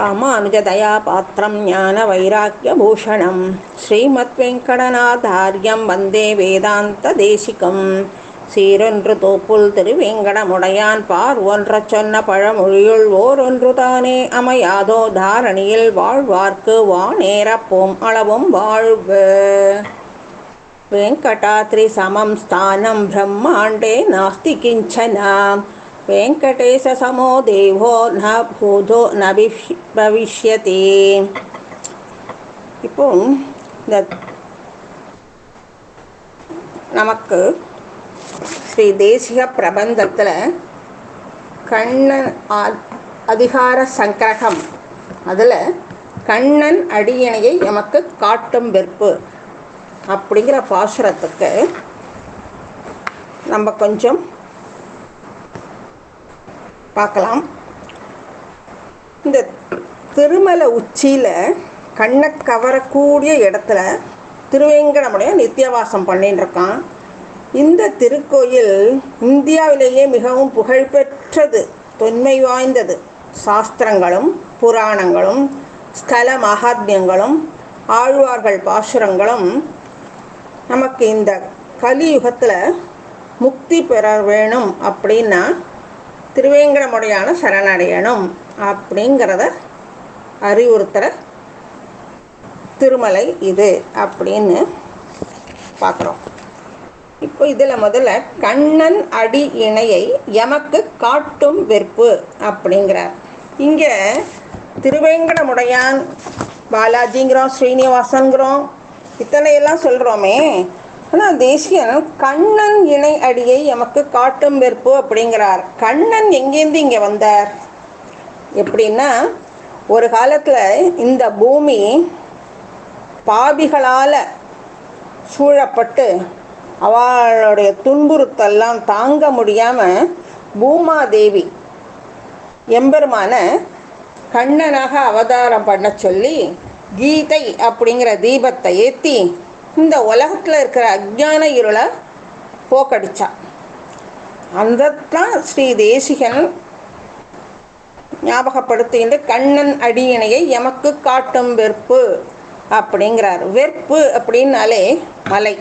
ராமானுஜதயா பாத்திரம் ஞான வைராக்கியபூஷணம் ஸ்ரீமத்வெங்கடநாதார்யம் வந்தே வேதாந்த தேசிகம். சீரொன்று தோப்புல் திருவேங்கடமுடையான் பார் ஒன்ற சொன்ன பழமொழியுள் ஓரொன்று தானே அமையாதோ தாரணியில் வாழ்வார்க்கு வானேரப்போம் அளவும் வாழ்க. வெங்கடாத்ரி சமம் ஸ்தானம் பிரம்மாண்டே நாஸ்தி கிஞ்சனா வெங்கடேச சமோ தேவோ ந பூதோ ந பவிஷ்யதி. இப்போ இந்த நமக்கு ஸ்ரீ தேசிக பிரபந்தத்தில் கண்ணன் அதிகார சங்கிரகம், அதில் கண்ணன் அடியணையை எமக்கு காட்டும் வெற்பு அப்படிங்கிற பாசுரத்துக்கு நம்ம கொஞ்சம் பார்க்கலாம். இந்த திருமலை உச்சியில் கண்ணை கவரக்கூடிய இடத்துல திருவேங்கடமுடையான் நித்தியவாசம் பண்ணின்னு இருக்கான். இந்த திருக்கோயில் இந்தியாவிலேயே மிகவும் புகழ்பெற்றது, தொன்மை வாய்ந்தது. சாஸ்திரங்களும் புராணங்களும் ஸ்தல மகாத்மியங்களும் ஆழ்வார்கள் பாசுரங்களும் நமக்கு இந்த கலியுகத்தில் முக்தி பெற வேணும் அப்படின்னா திருவேங்கடமுடையான சரணடையணும் அப்படிங்கிறத அறிவுறுத்துகிற திருமலை இது அப்படின்னு பார்க்குறோம். இப்போ இதில் முதல்ல கண்ணன் அடி இணையை எமக்கு காட்டும் வெற்பு அப்படிங்கிறார். இங்கே திருவேங்கடமுடையான் பாலாஜிங்கிறோம், ஸ்ரீனிவாசன்கிறோம், இத்தனையெல்லாம் சொல்கிறோமே. ஆனால் தேசியன் கண்ணன் இணை அடியை எமக்கு காட்டும் வெற்பு அப்படிங்கிறார். கண்ணன் எங்கேருந்து இங்கே வந்தார் எப்படின்னா, ஒரு காலத்தில் இந்த பூமி பாபிகளால் சூழப்பட்டு அவளுடைய துன்புறுத்தெல்லாம் தாங்க முடியாமல் பூமாதேவி எம்பெருமான கண்ணனாக அவதாரம் பண்ண சொல்லி கீதை அப்படிங்கிற தீபத்தை ஏற்றி இந்த உலகத்தில் இருக்கிற அஜ்ஞான இருளை போக்கடிச்சா. அந்தத்தான் ஸ்ரீ தேசிகன் ஞாபகப்படுத்திட்டு கண்ணன் அடியினையை எமக்கு காட்டும் வெற்பு அப்படிங்கிறார். வெற்பு அப்படின்னாலே மலை.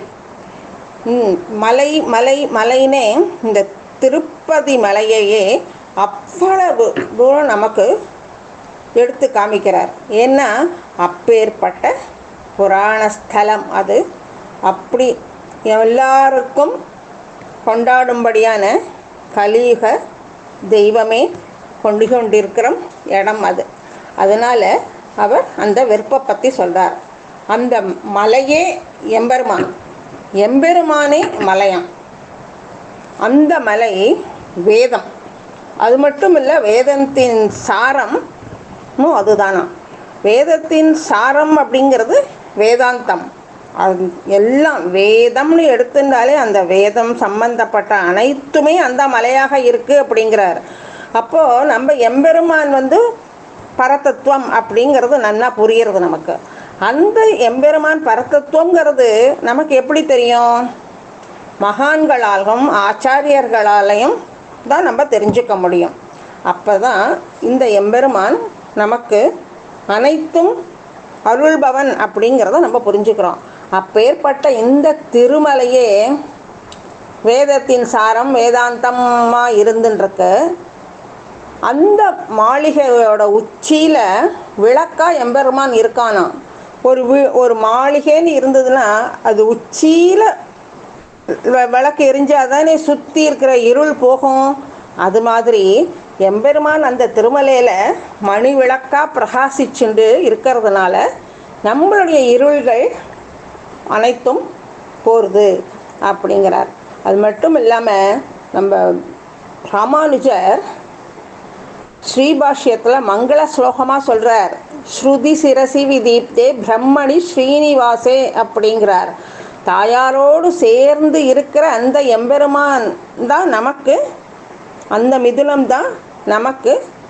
மலை மலை மலைனே இந்த திருப்பதி மலையையே அவ்வளவு தூரம் நமக்கு எடுத்து காமிக்கிறார். ஏன்னா அப்பேற்பட்ட புராண ஸ்தலம் அது. அப்படி எல்லாருக்கும் கொண்டாடும்படியான கலியுக தெய்வமே கொண்டிருக்கிற இடம் அது. அதனால் அவர் அந்த வெற்பை பற்றி சொல்கிறார். அந்த மலையே எம்பெருமான், எம்பெருமானே மலையாம். அந்த மலை வேதம். அது மட்டும் இல்லை, வேதத்தின் சாரமும் அதுதானா. வேதத்தின் சாரம் அப்படிங்கிறது வேதாந்தம். அது எல்லாம் வேதம்னு எடுத்துட்டாலே அந்த வேதம் சம்பந்தப்பட்ட அனைத்துமே அந்த மலையாக இருக்குது அப்படிங்கிறார். அப்போது நம்ம எம்பெருமான் பரதத்துவம் அப்படிங்கிறது நல்லா புரிகிறது நமக்கு. அந்த எம்பெருமான் பரதத்துவங்கிறது நமக்கு எப்படி தெரியும்? மகான்களாலும் ஆச்சாரியர்களாலையும் தான் நம்ம தெரிஞ்சுக்க முடியும். அப்போ தான் இந்த எம்பெருமான் நமக்கு அனைத்தும் அருள்பவன் அப்படிங்கிறத நம்ம புரிஞ்சுக்கிறோம். அப்பேற்பட்ட இந்த திருமலையே வேதத்தின் சாரம் வேதாந்தமாக இருந்துருக்கு. அந்த மாளிகையோட உச்சியில் விளக்கா எம்பெருமான் இருக்கானா. ஒரு மாளிகைன்னு இருந்ததுன்னா அது உச்சியில் விளக்கு எரிஞ்சாதானே சுற்றி இருக்கிற இருள் போகும். அது மாதிரி எம்பெருமான் அந்த திருமலையில் மணி விளக்காக பிரகாசிச்சுண்டு இருக்கிறதுனால நம்மளுடைய இருள்கள் அனைத்தும் போகிறது அப்படிங்கிறார். அது மட்டும் இல்லாமல் நம்ம ராமானுஜர் ஸ்ரீபாஷ்யத்தில் மங்கள ஸ்லோகமாக சொல்கிறார். ஸ்ருதி சிரசி விதீப்தே பிரம்மணி ஸ்ரீனிவாசே அப்படிங்கிறார். தாயாரோடு சேர்ந்து இருக்கிற அந்த எம்பெருமான் தான் நமக்கு, அந்த மிதுனம் தான் நமக்கு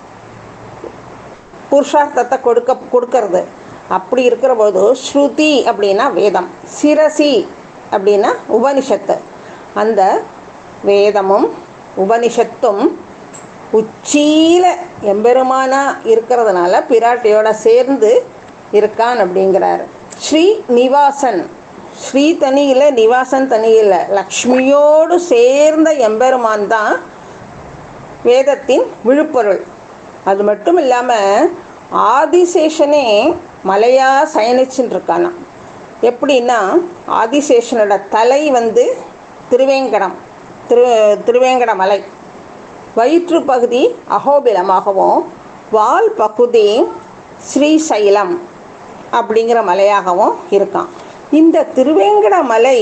புருஷார்த்தத்தை கொடுக்கறது. அப்படி இருக்கிற போது ஸ்ருதி அப்படின்னா வேதம், சிரசி அப்படின்னா உபனிஷத்து. அந்த வேதமும் உபனிஷத்தும் உச்சியில் எம்பெருமானா இருக்கிறதுனால பிராட்டியோட சேர்ந்து இருக்கான் அப்படிங்கிறார். ஸ்ரீநிவாசன், ஸ்ரீ தனியில் நிவாசன் தனியில், லக்ஷ்மியோடு சேர்ந்த எம்பெருமான் தான் வேதத்தின் விழுப்பொருள். அது மட்டும் இல்லாமல் ஆதிசேஷனே மலையாக சயனிச்சுன்னு இருக்கானா. எப்படின்னா ஆதிசேஷனோட தலை திருவேங்கடம், திருவேங்கட மலை, வயிற்று பகுதி அகோபிலமாகவும் வால் பகுதி ஸ்ரீசைலம் அப்படிங்கிற மலையாகவும் இருக்கான். இந்த திருவேங்கட மலை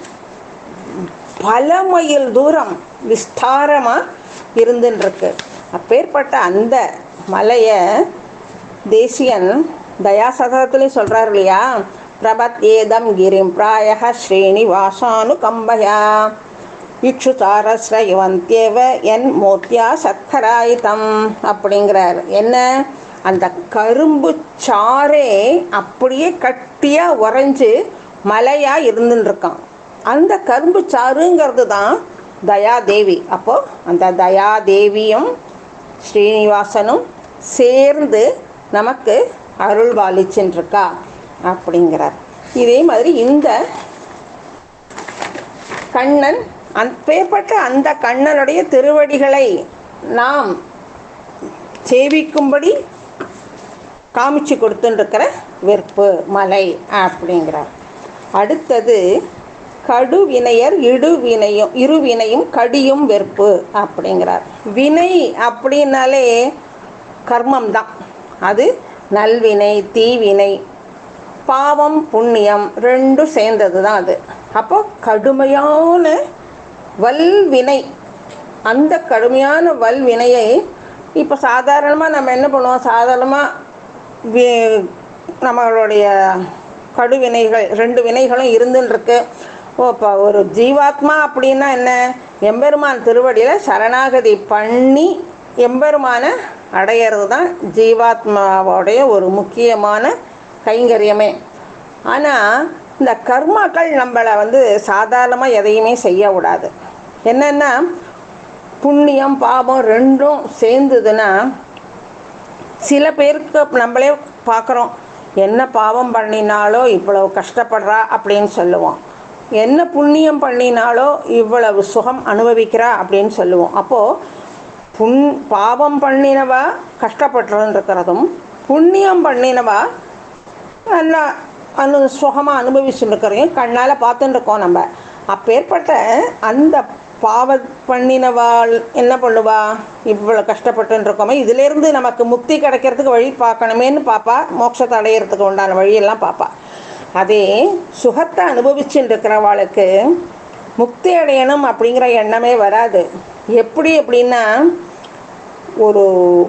பல மைல் தூரம் விஸ்தாரமாக இருந்துருக்கு. அப்பேற்பட்ட அந்த மலையை தேசியன் தயாசதத்துலேயும் சொல்கிறார் இல்லையா, பிரபத் ஏதம் கிரிம் பிராயः ஸ்ரீனிவாசானு கம்பயா இக்ஷுதாரஸ்ரயவந்தியவ என் மோத்தியா சத்கராயிதம் அப்படிங்கிறார். என்ன, அந்த கரும்பு சாரே அப்படியே கட்டியாக உறைஞ்சி மலையாக இருந்துருக்கான். அந்த கரும்பு சாறுங்கிறது தான் தயாதேவி. அப்போது அந்த தயாதேவியும் ஸ்ரீனிவாசனும் சேர்ந்து நமக்கு அருள் பாலிச்சுருக்கா அப்படிங்கிறார். இதே மாதிரி இந்த கண்ணன் அப்பேற்பட்ட அந்த கண்ணனுடைய திருவடிகளை நாம் சேவிக்கும்படி காமிச்சு கொடுத்துருக்கிற வெற்பு மலை அப்படிங்கிறார். அடுத்தது கடுவினையர் இடுவினையும் இருவினையும் கடியும் வெற்பு அப்படிங்கிறார். வினை அப்படின்னாலே கர்மம் தான். அது நல்வினை தீவினை, பாவம் புண்ணியம் ரெண்டும் சேர்ந்தது தான் அது. அப்போ கடுமையான வல்வினை, அந்த கடுமையான வல்வினையை இப்போ சாதாரணமாக நம்ம என்ன பண்ணுவோம், சாதாரணமாக நம்மளுடைய கடுவினைகள் 2 வினைகளும் இருந்துருக்கு. இப்போ ஒரு ஜீவாத்மா அப்படின்னா என்ன, எம்பெருமான் திருவடியில் சரணாகதி பண்ணி எம்பெருமானை அடையிறது தான் ஜீவாத்மாவோடைய ஒரு முக்கியமான கைங்கரியமே. ஆனால் இந்த கர்மாக்கள் நம்மளை சாதாரணமாக எதையுமே செய்ய விடாது. என்னென்னா புண்ணியம் பாவம் ரெண்டும் சேர்ந்ததுன்னா சில பேருக்கு நம்மளே பார்க்குறோம், என்ன பாவம் பண்ணினாலோ இவ்வளவு கஷ்டப்படுறா அப்படின்னு சொல்லுவோம், என்ன புண்ணியம் பண்ணினாலோ இவ்வளவு சுகம் அனுபவிக்கிறா அப்படின்னு சொல்லுவோம். அப்போது பாவம் பண்ணினவா கஷ்டப்பட்டுருக்கிறதும் புண்ணியம் பண்ணினவா நல்லா சுகமாக அனுபவிச்சுட்டு இருக்கிறதையும் கண்ணால் பார்த்துட்டு இருக்கோம் நம்ம. அப்பேற்பட்ட அந்த பாவம் பண்ணினவாள் என்ன பண்ணுவா, இவ்வளோ கஷ்டப்பட்டு இருக்கோமே, இதிலேருந்து நமக்கு முக்தி கிடைக்கிறதுக்கு வழி பார்க்கணுமேன்னு பார்ப்பா, மோட்சத்தை அடையிறதுக்கு உண்டான வழியெல்லாம் பார்ப்பா. அதே சுகத்தை அனுபவிச்சுட்டு இருக்கிறவாளுக்கு முக்தி அடையணும் அப்படிங்கிற எண்ணமே வராது. எப்படி அப்படின்னா ஒரு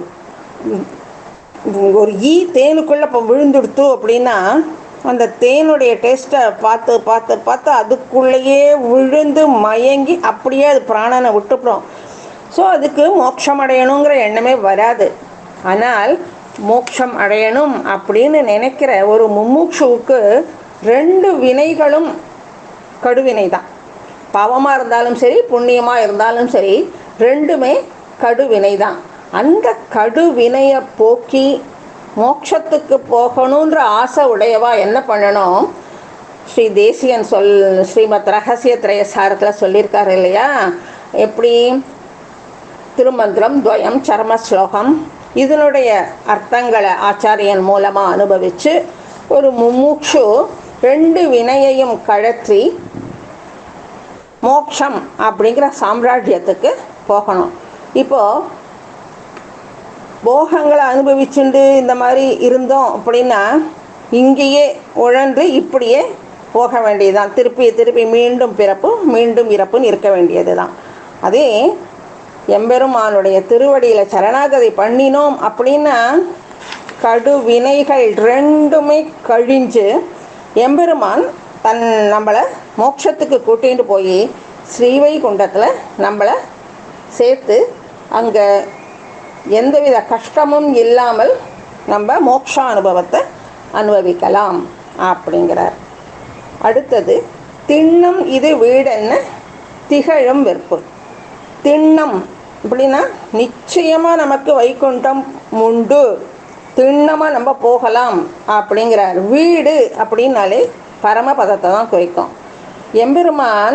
ஈ தேனுக்குள்ளே இப்போ விழுந்துடுத்து அப்படின்னா அந்த தேனுடைய டேஸ்ட்டை பார்த்து பார்த்து பார்த்து அதுக்குள்ளேயே விழுந்து மயங்கி அப்படியே அது பிராணனை விட்டுப்படும். ஸோ அதுக்கு மோட்சம் அடையணுங்கிற எண்ணமே வராது. ஆனால் மோட்சம் அடையணும் அப்படின்னு நினைக்கிற ஒரு மும்மூட்சுவுக்கு 2 வினைகளும் கடுவினை தான். பாவமாக இருந்தாலும் சரி புண்ணியமாக இருந்தாலும் சரி ரெண்டுமே கடுவினை தான். அந்த கடுவினையை போக்கி மோட்சத்துக்கு போகணுன்ற ஆசை உடையவா என்ன பண்ணணும், ஸ்ரீ தேசியன் ஸ்ரீமத் ரகசிய திரயசாரத்தில் சொல்லியிருக்காரு இல்லையா, எப்படி திருமந்திரம் துவயம் சர்ம ஸ்லோகம் இதனுடைய அர்த்தங்களை ஆச்சாரியன் மூலமாக அனுபவித்து ஒரு மும்மூட்சு 2 வினையையும் கழற்றி மோட்சம் அப்படிங்கிற சாம்ராஜ்யத்துக்கு போகணும். இப்போது போகங்களை அனுபவிச்சுண்டு இந்த மாதிரி இருந்தோம் அப்படின்னா இங்கேயே உழன்று இப்படியே போக வேண்டியதுதான். திருப்பி திருப்பி மீண்டும் பிறப்பு மீண்டும் இறப்புன்னு இருக்க வேண்டியது தான். அதே எம்பெருமானுடைய திருவடியில் சரணாகதி பண்ணினோம் அப்படின்னா கடுவினைகள் 2மே கழிஞ்சு எம்பெருமான் நம்மளை மோட்சத்துக்கு கூட்டிகிட்டு போய் ஸ்ரீவைகுண்டத்தில் நம்மளை சேர்த்து அங்கே எந்தவித கஷ்டமும் இல்லாமல் நம்ம மோட்ச அனுபவத்தை அனுபவிக்கலாம் அப்படிங்கிறார். அடுத்தது திண்ணம் இது வீடென்ன திகழும் வெற்பு. திண்ணம் இப்படின்னா நிச்சயமாக நமக்கு வைகுண்டம் உண்டு, திண்ணமாக நம்ம போகலாம் அப்படிங்கிறார். வீடு அப்படின்னாலே பரமபதத்தை தான் குறிக்கும். எம்பெருமான்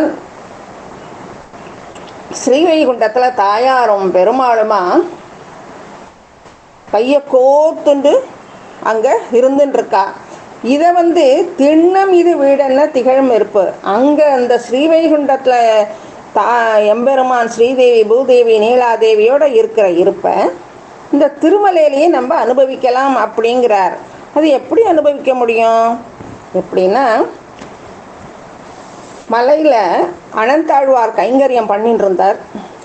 ஸ்ரீவைகுண்டத்தில் தாயாரும் பெருமாளுமா கையை கோத்துண்டு அங்கே இருந்துட்டுருக்கா. இதை திண்ணம் இது வீடுன்னா திகழும் இருப்பு. அங்கே அந்த ஸ்ரீவைகுண்டத்தில் எம்பெருமான் ஸ்ரீதேவி பூதேவி நீலாதேவியோடு இருக்கிற இருப்பை இந்த திருமலையிலேயே நம்ம அனுபவிக்கலாம் அப்படிங்கிறார். அது எப்படி அனுபவிக்க முடியும்? எப்படின்னா, மலையில் அனந்தாழ்வார் கைங்கரியம் பண்ணிட்டு இருந்தார்.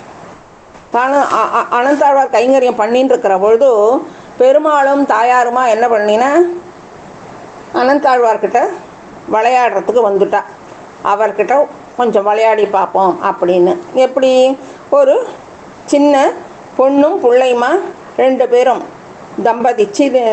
அனந்தாழ்வார் கைங்கரியம் பண்ணிட்டு இருக்கிற பொழுது பெருமாளும் தாயாருமா என்ன பண்ணினா, அனந்தாழ்வார்கிட்ட விளையாடுறதுக்கு வந்துட்டா. அவர்கிட்ட கொஞ்சம் விளையாடி பார்ப்போம் அப்படின்னு. எப்படி? ஒரு சின்ன பொண்ணும் பிள்ளையுமா 2 பேரும் தம்பதி,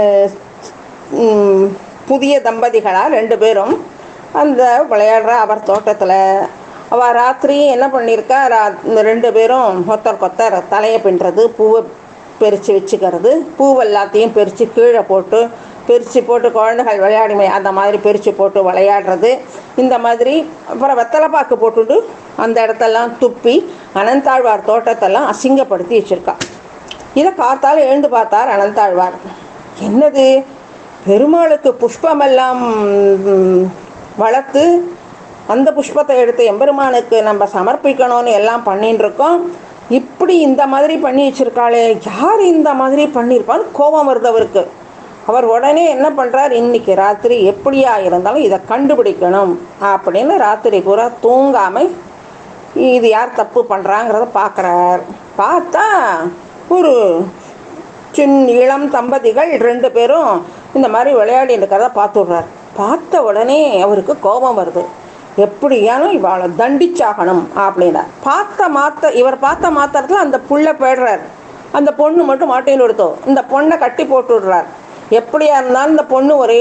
புதிய தம்பதிகளாக 2 பேரும் அந்த விளையாடுற அவர் தோட்டத்தில். அவள் ராத்திரி என்ன பண்ணியிருக்கா, இந்த 2 பேரும் கொத்தர் தலையை பின்னுறது, பூவை பறித்து வச்சுக்கிறது, பூவெல்லாத்தையும் பறித்து கீழே போட்டு குழந்தைகள் விளையாடுமே அந்த மாதிரி பறித்து போட்டு விளையாடுறது. இந்த மாதிரி அப்புறம் வெத்தலைப்பாக்கு போட்டுட்டு அந்த இடத்தெல்லாம் துப்பி அனந்தாழ்வார் தோட்டத்தெல்லாம் அசிங்கப்படுத்தி வச்சுருக்கா. இதை காத்தால் எழுந்து பார்த்தார் அனந்தாழ்வார். என்னது, பெருமாளுக்கு புஷ்பமெல்லாம் வளர்த்து அந்த புஷ்பத்தை எடுத்து எம்பெருமானுக்கு நம்ம சமர்ப்பிக்கணும்னு எல்லாம் பண்ணின்னு இருக்கோம். இப்படி இந்த மாதிரி பண்ணி வச்சுருக்காளே, யார் இந்த மாதிரி பண்ணியிருப்பான்னு கோபம் வருது அவருக்கு. அவர் உடனே என்ன பண்ணுறார், இன்றைக்கி ராத்திரி எப்படியா இருந்தாலும் இதை கண்டுபிடிக்கணும் அப்படின்னு ராத்திரி பூரா தூங்காமல் இது யார் தப்பு பண்ணுறாங்கிறத பார்க்குறார். பார்த்தா ஒரு இளம் தம்பதிகள் 2 பேரும் இந்த மாதிரி விளையாடி இருக்கிறத பார்த்துடுறார். பார்த்த உடனே அவருக்கு கோபம் வருது. எப்படியானும் இவளை தண்டிச்சாகணும் அப்படின்னா இவர் பார்த்த மாத்திரத்தில் அந்த புள்ள போய்டுறார். அந்த பொண்ணு மட்டும் மாட்டையில் எடுத்தோம். இந்த பொண்ணை கட்டி போட்டு விடுறார். எப்படியா இருந்தாலும் இந்த பொண்ணு ஒரே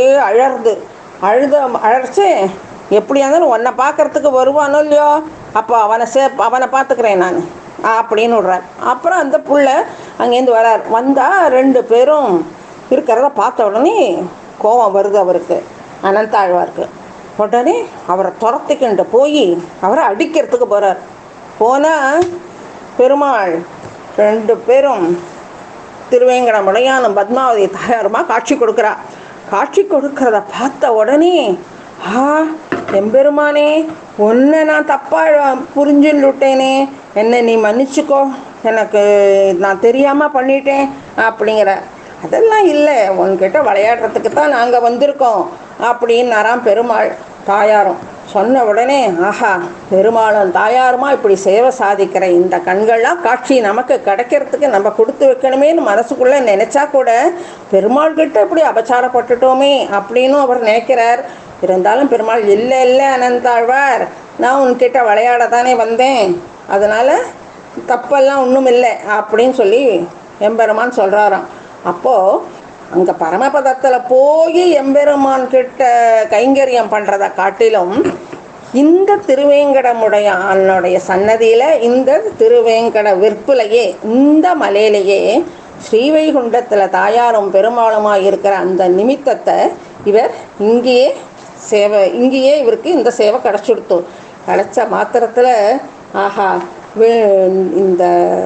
அழச்சு எப்படியா இருந்தாலும் உன்னை பார்க்கறதுக்கு வருவானோ இல்லையோ, அப்போ அவனை பார்த்துக்கிறேன் நான் அப்படின்னு விடுறார். அப்புறம் அந்த புள்ள அங்கேருந்து வரார். வந்தால் 2 பேரும் இருக்கிறத பார்த்த உடனே கோபம் வருது அவருக்கு, அனந்தாழ்வாருக்கு. உடனே அவரை துரத்திக்கிண்டு போய் அவரை அடிக்கிறதுக்கு போகிறார். போனால் பெருமாள் 2 பேரும் திருவேங்கடமுடையானும் பத்மாவதி தாயாருமா காட்சி கொடுக்குறா. காட்சி கொடுக்கறத பார்த்த உடனே, எம்பெருமானே, ஒன்றை நான் தப்பாக புரிஞ்சுட்டேனே, என்னை நீ மன்னிச்சுக்கோ, எனக்கு நான் தெரியாமல் பண்ணிட்டேன் அப்படிங்கிற. அதெல்லாம் இல்லை, உன்கிட்ட விளையாடுறதுக்கு தான் நாங்கள் வந்திருக்கோம் அப்படின்னாராம் பெருமாள். தாயாரும் சொன்ன உடனே, ஆஹா, பெருமாளும் தாயாருமா இப்படி சேவை சாதிக்கிற இந்த கண்கள்லாம் காட்சி நமக்கு கிடைக்கிறதுக்கு நம்ம கொடுத்து வைக்கணுமேனு மனசுக்குள்ளே நினச்சா கூட பெருமாள்கிட்ட இப்படி அபச்சாரப்பட்டுட்டோமே அப்படின்னு அவர் நினைக்கிறார். இருந்தாலும் பெருமாள், இல்லை அனந்தாழ்வார், நான் உன்கிட்ட விளையாட தானே வந்தேன், அதனால் தப்பெல்லாம் ஒன்றும் இல்லை அப்படின்னு சொல்லி எம்பெருமான் சொல்கிறாராம். அப்போது அங்கே பரமபதத்தில் போய் எம்பெருமான் கிட்ட கைங்கரியம் பண்ணுறதை காட்டிலும் இந்த திருவேங்கடமுடையானுடைய சன்னதியில், இந்த திருவேங்கட விற்பிலையே, இந்த மலையிலேயே ஸ்ரீவைகுண்டத்தில் தாயாரும் பெருமாளுமாக இருக்கிற அந்த நிமித்தத்தை இவர் இங்கேயே இவருக்கு இந்த சேவை கிடச்சிடுத்து. கிடச்ச மாத்திரத்தில், ஆஹா, இந்த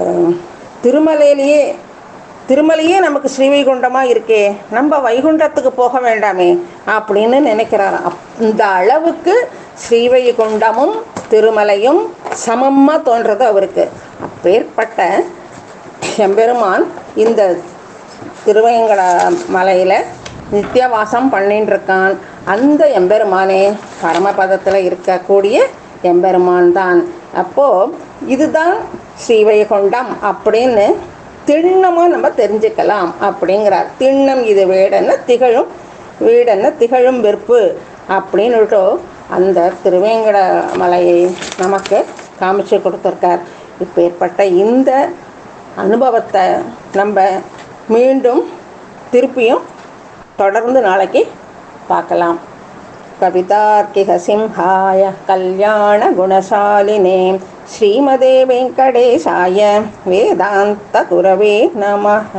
திருமலையே நமக்கு ஸ்ரீவைகுண்டமாக இருக்கே, நம்ம வைகுண்டத்துக்கு போக வேண்டாமே அப்படின்னு நினைக்கிறாராம். இந்த அளவுக்கு ஸ்ரீவைகுண்டமும் திருமலையும் சமமாக தோன்றது அவருக்கு. அப்பேற்பட்ட எம்பெருமான் இந்த திருவேங்கட மலையில் நித்தியவாசம் பண்ணின்னு இருக்கான். அந்த எம்பெருமானே பரமபதத்தில் இருக்கக்கூடிய எம்பெருமான் தான். அப்போது இதுதான் ஸ்ரீவைகுண்டம் அப்படின்னு திண்ணமாக நம்ம தெரிஞ்சுக்கலாம் அப்படிங்கிறார். திண்ணம் இது வீடென்ன திகழும் வெறுப்பு அப்படின்னுட்டு அந்த திருவேங்கட மலையை நமக்கு காமிச்சு கொடுத்துருக்கார். இப்போ ஏற்பட்ட இந்த அனுபவத்தை நம்ம மீண்டும் திருப்பியும் தொடர்ந்து நாளைக்கு பார்க்கலாம். கவிதார்க்கிக சிம்ஹாய கல்யாண குணசாலினே ஸ்ரீமதே வெங்கடேசாய வேதாந்த குரவே நமஹ.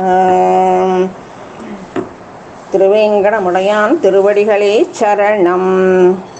திருவேங்கடமுடையான் திருவடிகளே சரணம்.